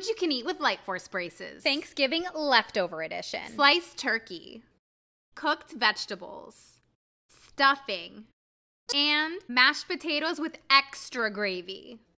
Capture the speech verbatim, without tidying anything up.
Food you can eat with Lightforce braces. Thanksgiving leftover edition. Sliced turkey. Cooked vegetables. Stuffing. And mashed potatoes with extra gravy.